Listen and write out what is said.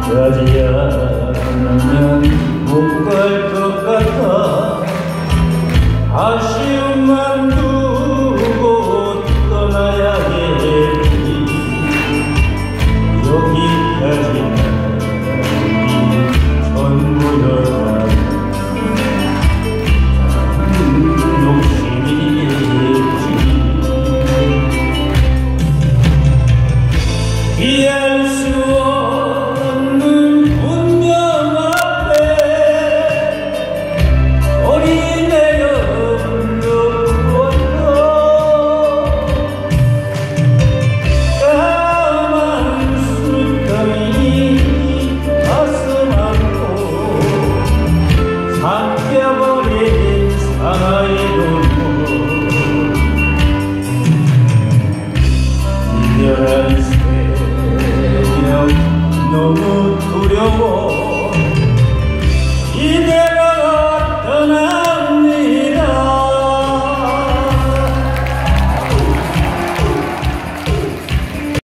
가지 않으면 못 갈 것 같아 아쉬움만 두고 떠나야겠지 여기까지 난 전부였다 이해할 수 없는 운명 앞에 소리내어 불러보았다 까만 수정이 가슴 안고 삼켜버린 사나이 눈물 이별한 너무 두려워